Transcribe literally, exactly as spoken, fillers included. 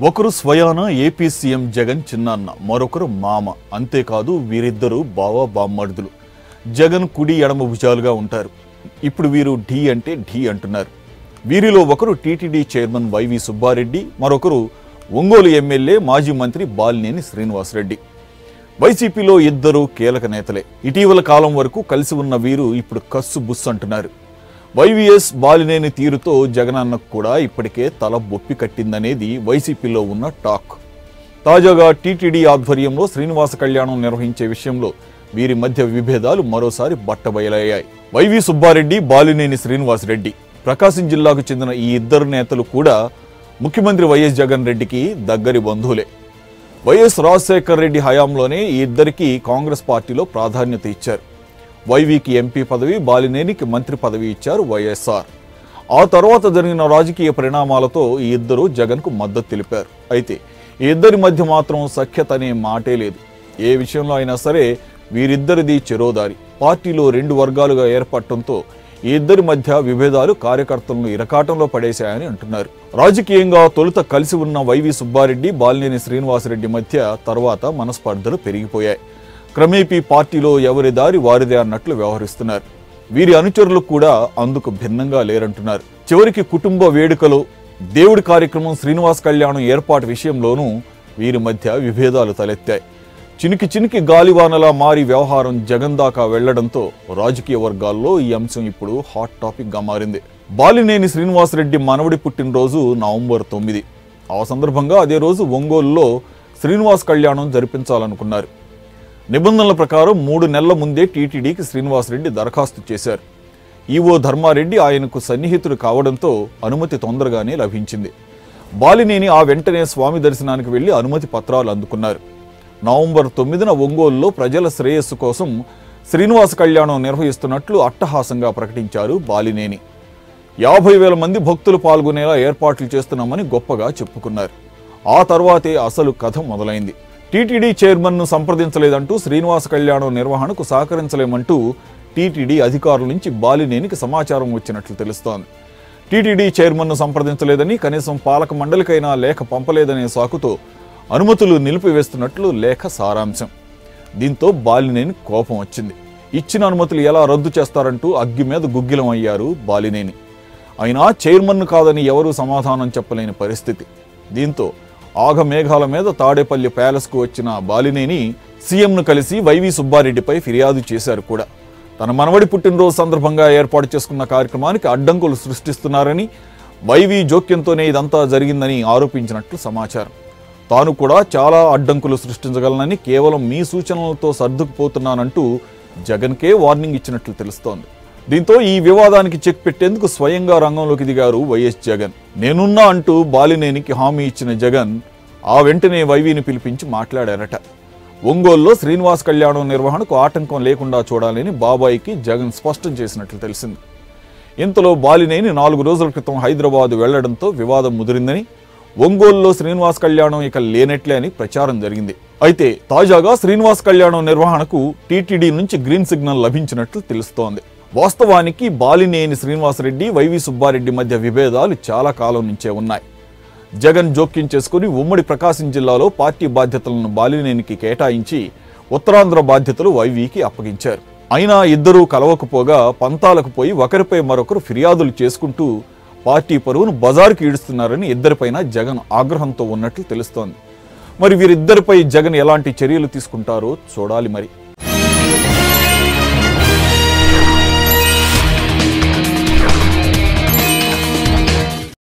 ఒకరు స్వయాన AP CM Jagan చిన్నాన్న, మరొకరు మామ. అంతేకాదు వీరిద్దరూ బావ బామ్మర్దులు. జగన్ కుడి ఎడమ భుజాలుగా ఉంటారు. ఇప్పుడు వీరు ఢీ అంటే ఢీ అంటున్నారు. వీరిలో ఒకరు టీటీడీ చైర్మన్ వైవి సుబ్బారెడ్డి, మరొకరు ఒంగోలు ఎమ్మెల్యే మాజీ మంత్రి బాలినేని శ్రీనివాసరెడ్డి. వైసీపీలో ఇద్దరు కీలక నేతలే. ఇటీవల కాలం వరకు కలిసి ఉన్న వీరు ఇప్పుడు కస్సు బుస్సు అంటున్నారు. వైవీఎస్ బాలినేని తీరుతో జగనన్నకు కూడా ఇప్పటికే తల బొప్పి కట్టిందనేది వైసీపీలో ఉన్న టాక్. తాజాగా టీటీడీ ఆధ్వర్యంలో శ్రీనివాస కళ్యాణం నిర్వహించే విషయంలో వీరి మధ్య విభేదాలు మరోసారి బట్టబయలయ్యాయి. వైవి సుబ్బారెడ్డి, బాలినేని శ్రీనివాసరెడ్డి, ప్రకాశం జిల్లాకు చెందిన ఈ ఇద్దరు నేతలు కూడా ముఖ్యమంత్రి వైఎస్ జగన్ రెడ్డికి దగ్గరి బంధువులే. వైఎస్ రాజశేఖర రెడ్డి హయాంలోనే ఈ ఇద్దరికి కాంగ్రెస్ పార్టీలో ప్రాధాన్యత ఇచ్చారు. వైవీకి ఎంపీ పదవి, బాలినేనికి మంత్రి పదవి ఇచ్చారు వైఎస్ఆర్. ఆ తర్వాత జరిగిన రాజకీయ పరిణామాలతో ఈ ఇద్దరు జగన్కు మద్దతు తెలిపారు. అయితే ఈ ఇద్దరి మధ్య మాత్రం సఖ్యత అనే మాటే లేదు. ఏ విషయంలో అయినా సరే వీరిద్దరిది చెరోదారి. పార్టీలో రెండు వర్గాలుగా ఏర్పడటంతో ఈ ఇద్దరి మధ్య విభేదాలు కార్యకర్తలను ఇరకాటంలో పడేశాయని అంటున్నారు. రాజకీయంగా తొలుత కలిసి ఉన్న వైవి సుబ్బారెడ్డి, బాలినేని శ్రీనివాసరెడ్డి మధ్య తర్వాత మనస్పర్ధలు పెరిగిపోయాయి. క్రమేపీ పార్టీలో ఎవరి దారి వారిదే అన్నట్లు వ్యవహరిస్తున్నారు. వీరి అనుచరులు కూడా అందుకు భిన్నంగా లేరంటున్నారు. చివరికి కుటుంబ వేడుకలో దేవుడి కార్యక్రమం శ్రీనివాస్ కళ్యాణం ఏర్పాటు విషయంలోనూ వీరి మధ్య విభేదాలు తలెత్తాయి. చినికి చినికి గాలివానలా మారి వ్యవహారం జగన్ దాకా వెళ్లడంతో రాజకీయ వర్గాల్లో ఈ అంశం ఇప్పుడు హాట్ టాపిక్ గా మారింది. బాలినేని శ్రీనివాసరెడ్డి మనవడి పుట్టినరోజు నవంబర్ తొమ్మిది. ఆ సందర్భంగా అదే రోజు ఒంగోలులో శ్రీనివాస్ కళ్యాణం జరిపించాలనుకున్నారు. నిబంధనల ప్రకారం మూడు నెలల ముందే టీటీడీకి శ్రీనివాసరెడ్డి దరఖాస్తు చేశారు. ఈవో ధర్మారెడ్డి ఆయనకు సన్నిహితుడు కావడంతో అనుమతి తొందరగానే లభించింది. బాలినేని ఆ వెంటనే స్వామి దర్శనానికి వెళ్లి అనుమతి పత్రాలు అందుకున్నారు. నవంబర్ తొమ్మిదిన ఒంగోలులో ప్రజల శ్రేయస్సు కోసం శ్రీనివాస కళ్యాణం నిర్వహిస్తున్నట్లు అట్టహాసంగా ప్రకటించారు బాలినేని. యాభై వేల మంది భక్తులు పాల్గొనేలా ఏర్పాట్లు చేస్తున్నామని గొప్పగా చెప్పుకున్నారు. ఆ తర్వాతే అసలు కథ మొదలైంది. టీటీడీ చైర్మన్ను సంప్రదించలేదంటూ శ్రీనివాస కళ్యాణం నిర్వహణకు సహకరించలేమంటూ టీటీడీ అధికారుల నుంచి బాలినేనికి సమాచారం వచ్చినట్లు తెలుస్తోంది. టీటీడీ చైర్మన్ను సంప్రదించలేదని, కనీసం పాలక మండలికైనా లేఖ పంపలేదనే సాకుతో అనుమతులు నిలిపివేస్తున్నట్లు లేఖ సారాంశం. దీంతో బాలినేని కోపం వచ్చింది. ఇచ్చిన అనుమతులు ఎలా రద్దు చేస్తారంటూ అగ్గి మీద గుగ్గిలం అయ్యారు బాలినేని. అయినా చైర్మన్ను కాదని ఎవరూ సమాధానం చెప్పలేని పరిస్థితి. దీంతో ఆగమేఘాల మీద తాడేపల్లి ప్యాలెస్కు వచ్చిన బాలినేని సీఎంను కలిసి వైవి సుబ్బారెడ్డిపై ఫిర్యాదు చేశారు కూడా. తన మనవడి పుట్టినరోజు సందర్భంగా ఏర్పాటు చేసుకున్న కార్యక్రమానికి అడ్డంకులు సృష్టిస్తున్నారని, వైవి జోక్యంతోనే ఇదంతా జరిగిందని ఆరోపించినట్లు సమాచారం. తాను కూడా చాలా అడ్డంకులు సృష్టించగలనని, కేవలం మీ సూచనలతో సర్దుకుపోతున్నానంటూ జగన్కే వార్నింగ్ ఇచ్చినట్లు తెలుస్తోంది. దీంతో ఈ వివాదానికి చెక్ పెట్టేందుకు స్వయంగా రంగంలోకి దిగారు వైఎస్ జగన్. నేనున్నా అంటూ బాలినేనికి హామీ ఇచ్చిన జగన్ ఆ వెంటనే వైవిని పిలిపించి మాట్లాడారట. ఒంగోలులో శ్రీనివాస్ కళ్యాణం నిర్వహణకు ఆటంకం లేకుండా చూడాలని బాబాయికి జగన్ స్పష్టం చేసినట్లు తెలిసింది. ఇంతలో బాలినేని నాలుగు రోజుల క్రితం హైదరాబాద్ వెళ్లడంతో వివాదం ముదిరిందని, ఒంగోలులో శ్రీనివాస్ కళ్యాణం ఇక లేనట్లే అని ప్రచారం జరిగింది. అయితే తాజాగా శ్రీనివాస్ కళ్యాణం నిర్వహణకు టీటీడీ నుంచి గ్రీన్ సిగ్నల్ లభించినట్లు తెలుస్తోంది. వాస్తవానికి బాలినేని శ్రీనివాసరెడ్డి, వైవి సుబ్బారెడ్డి మధ్య విభేదాలు చాలా కాలం నుంచే ఉన్నాయి. జగన్ జోక్యం చేసుకుని ఉమ్మడి ప్రకాశం జిల్లాలో పార్టీ బాధ్యతలను బాలినేనికి కేటాయించి ఉత్తరాంధ్ర బాధ్యతలు వైవికి అప్పగించారు. అయినా ఇద్దరూ కలవకపోగా పంతాలకు పోయి ఒకరిపై మరొకరు ఫిర్యాదులు చేసుకుంటూ పార్టీ పరువును బజారుకి ఈడుస్తున్నారని ఇద్దరిపైన జగన్ ఆగ్రహంతో ఉన్నట్లు తెలుస్తోంది. మరి వీరిద్దరిపై జగన్ ఎలాంటి చర్యలు తీసుకుంటారో చూడాలి మరి.